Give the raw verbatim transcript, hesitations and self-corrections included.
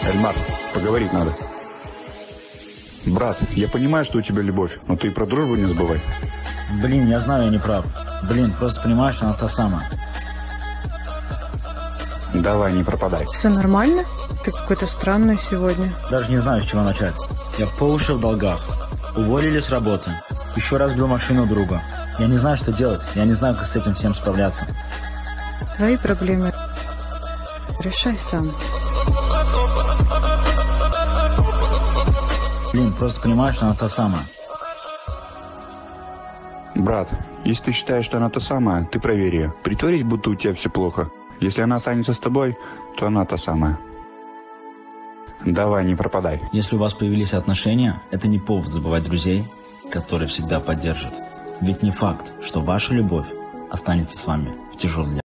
Эльмар, поговорить надо. Брат, я понимаю, что у тебя любовь, но ты и про дружбу не забывай. Блин, я знаю, я не прав. Блин, просто понимаешь, она та самая. Давай, не пропадай. Все нормально? Ты какой-то странный сегодня. Даже не знаю, с чего начать. Я по уши в долгах. Уволили с работы. Еще раз сбил машину друга. Я не знаю, что делать. Я не знаю, как с этим всем справляться. Твои проблемы решай сам. Блин, просто понимаешь, она та самая. Брат, если ты считаешь, что она та самая, ты проверь ее. Притворись, будто у тебя все плохо. Если она останется с тобой, то она та самая. Давай, не пропадай. Если у вас появились отношения, это не повод забывать друзей, которые всегда поддержат. Ведь не факт, что ваша любовь останется с вами в тяжелый день.